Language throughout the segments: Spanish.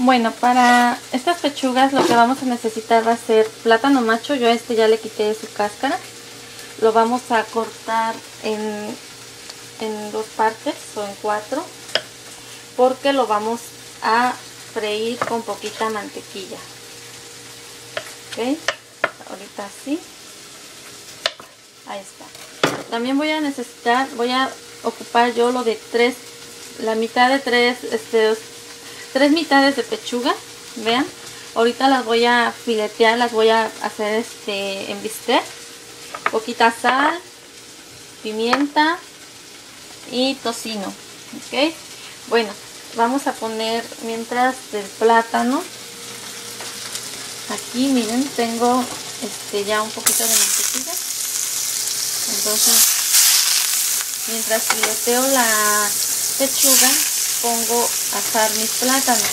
Bueno, para estas pechugas lo que vamos a necesitar va a ser plátano macho. Yo a este ya le quité su cáscara. Lo vamos a cortar en 2 partes o en 4, porque lo vamos a freír con poquita mantequilla. Ok, ahorita sí. Ahí está. También voy a ocupar yo lo de la mitad de 3 mitades de pechuga. Vean, ahorita las voy a filetear, las voy a hacer en bistec. Poquita sal, pimienta y tocino. Ok, bueno, vamos a poner mientras el plátano. Aquí miren, tengo ya un poquito de mantequilla. Entonces, mientras fileteo la pechuga, pongo a asar mis plátanos.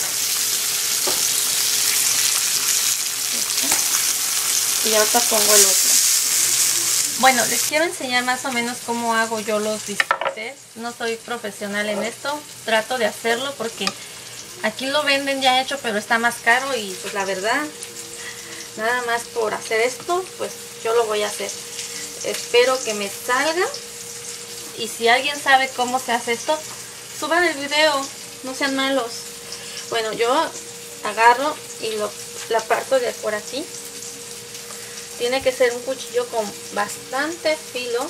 Y ahorita pongo el otro. Bueno, les quiero enseñar más o menos cómo hago yo los bistecs. No soy profesional en esto, trato de hacerlo porque aquí lo venden ya hecho, pero está más caro y pues la verdad, nada más por hacer esto, pues yo lo voy a hacer. Espero que me salga, y si alguien sabe cómo se hace esto, suban el video, no sean malos. Bueno, yo agarro y la parto de por aquí. Tiene que ser un cuchillo con bastante filo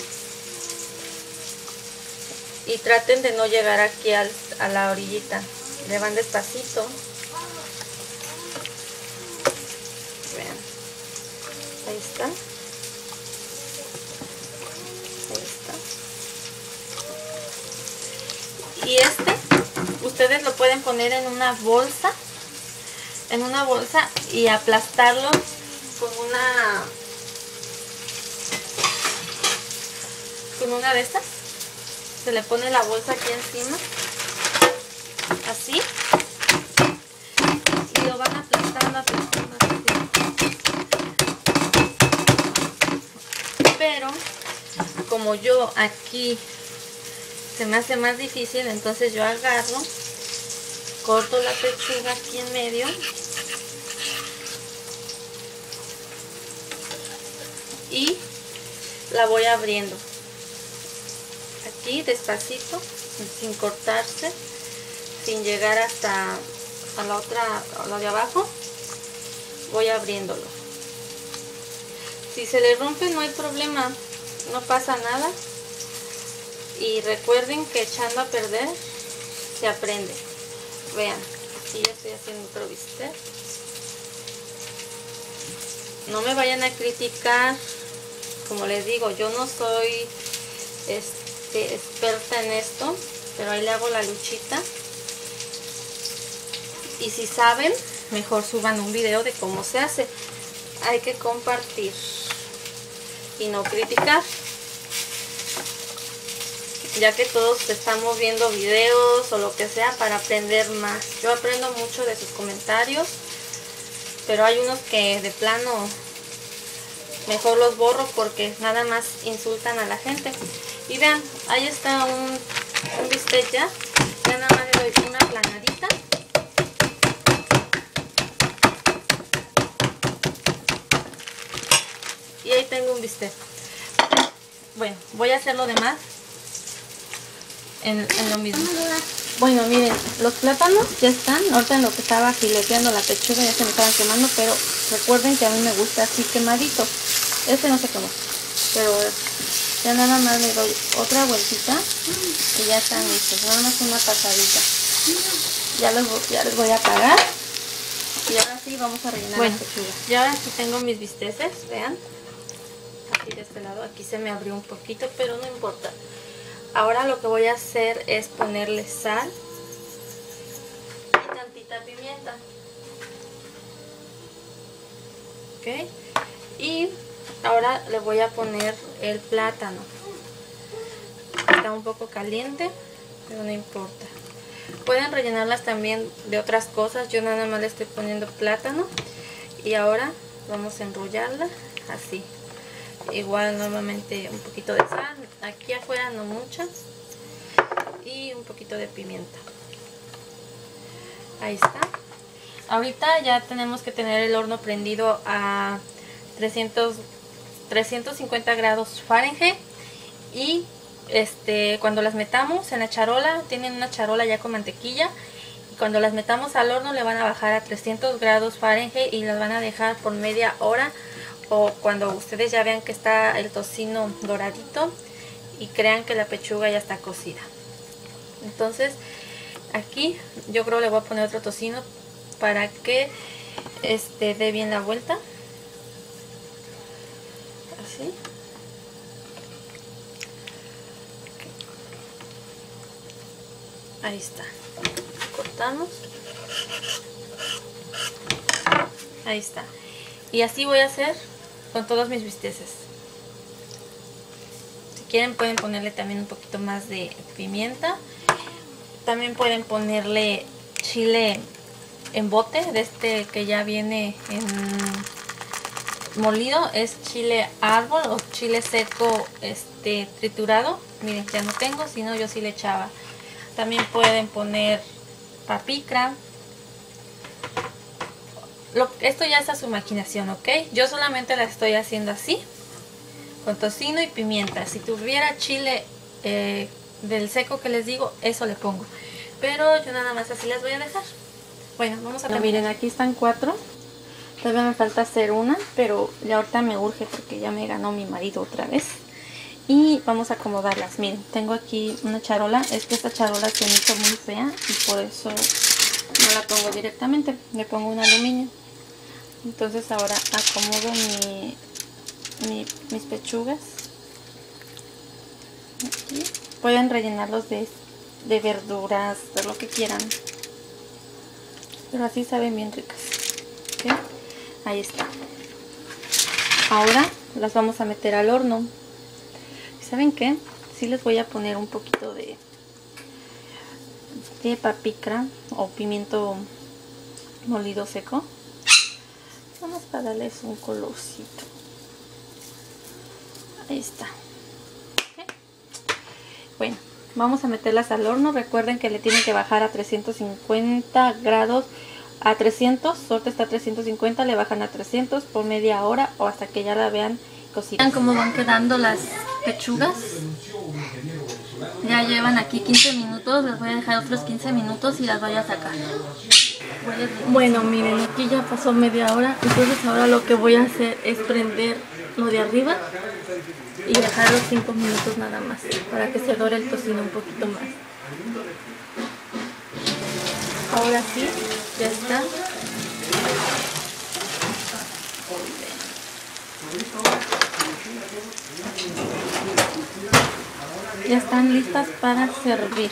y traten de no llegar aquí a la orillita. Le van despacito. Vean, ahí está. Y ustedes lo pueden poner en una bolsa y aplastarlo con una de estas. Se le pone la bolsa aquí encima, así, y lo van aplastando. Pero como yo aquí se me hace más difícil, entonces yo agarro, corto la pechuga aquí en medio y la voy abriendo aquí despacito, sin cortarse, sin llegar hasta a la de abajo. Voy abriéndolo. Si se le rompe no hay problema, no pasa nada. Y recuerden que echando a perder se aprende. Vean, aquí ya estoy haciendo otro bistec. No me vayan a criticar, como les digo, yo no soy experta en esto, pero ahí le hago la luchita. Y si saben, mejor suban un video de cómo se hace. Hay que compartir y no criticar, ya que todos estamos viendo videos o lo que sea para aprender más. Yo aprendo mucho de sus comentarios, pero hay unos que de plano mejor los borro porque nada más insultan a la gente. Y vean, ahí está un bistec ya nada más le doy una planadita. Y ahí tengo un bistec. Bueno, voy a hacer lo demás en lo mismo. Bueno, miren, los plátanos ya están. Ahorita en lo que estaba fileteando la pechuga ya se me estaban quemando, pero recuerden que a mí me gusta así quemadito. Este no se quemó, pero ya nada más le doy otra vueltita y ya están listos. Nada más una pasadita. Ya les voy a apagar y ahora sí vamos a rellenar la pechuga. Y ahora sí tengo mis bisteces, vean. Aquí de este lado, aquí se me abrió un poquito, pero no importa. Ahora lo que voy a hacer es ponerle sal y tantita pimienta. Ok. Y ahora le voy a poner el plátano. Está un poco caliente, pero no importa. Pueden rellenarlas también de otras cosas. Yo nada más le estoy poniendo plátano. Y ahora vamos a enrollarla así. Igual nuevamente un poquito de sal, aquí afuera no mucha, y un poquito de pimienta. Ahí está. ahorita ya tenemos que tener el horno prendido a 350 grados Fahrenheit. Y cuando las metamos en la charola, tienen una charola ya con mantequilla, y cuando las metamos al horno le van a bajar a 300 grados Fahrenheit y las van a dejar por media hora, o cuando ustedes ya vean que está el tocino doradito y crean que la pechuga ya está cocida. Entonces aquí yo creo le voy a poner otro tocino para que dé bien la vuelta, así. Ahí está, cortamos, ahí está, y así voy a hacer con todos mis bisteces. Si quieren pueden ponerle también un poquito más de pimienta, también pueden ponerle chile en bote, de este que ya viene en molido, es chile árbol o chile seco triturado. Miren, ya no tengo, si no yo sí le echaba. También pueden poner paprika. Esto ya es a su imaginación, ¿ok? Yo solamente la estoy haciendo así, con tocino y pimienta. Si tuviera chile del seco que les digo, eso le pongo. Pero yo nada más así las voy a dejar. Bueno, vamos a terminar. Miren, aquí están 4. Todavía me falta hacer una, pero ya ahorita me urge porque ya me ganó mi marido otra vez. Y vamos a acomodarlas. Miren, tengo aquí una charola. Es que esta charola se me hizo muy fea y por eso no la pongo directamente. Le pongo un aluminio. Entonces ahora acomodo mis pechugas. Aquí. Pueden rellenarlos de verduras, de lo que quieran. Pero así saben bien ricas. ¿Okay? Ahí está. Ahora las vamos a meter al horno. ¿Saben qué? Sí les voy a poner un poquito de paprika o pimiento molido seco. Vamos para darles un colorcito. Ahí está. ¿Okay? Bueno, vamos a meterlas al horno. Recuerden que le tienen que bajar a 350 grados. A 300, ahorita está a 350, le bajan a 300 por media hora o hasta que ya la vean cocida. Vean cómo van quedando las pechugas. Ya llevan aquí 15 minutos, les voy a dejar otros 15 minutos y las voy a sacar. Bueno, miren, aquí ya pasó media hora, entonces ahora lo que voy a hacer es prender lo de arriba y dejarlo 5 minutos nada más, para que se dore el tocino un poquito más. Ahora sí, ya está. Ya están listas para servir.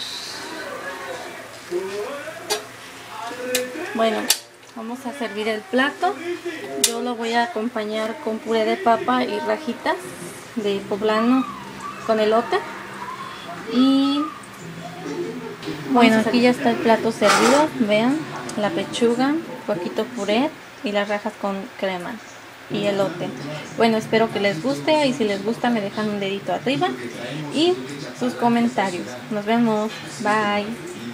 Bueno, vamos a servir el plato. Yo lo voy a acompañar con puré de papa y rajitas de poblano con elote. Y bueno, aquí ya está el plato servido. Vean, la pechuga, poquito puré y las rajas con crema y elote. Bueno, espero que les guste y si les gusta me dejan un dedito arriba y sus comentarios. Nos vemos. Bye.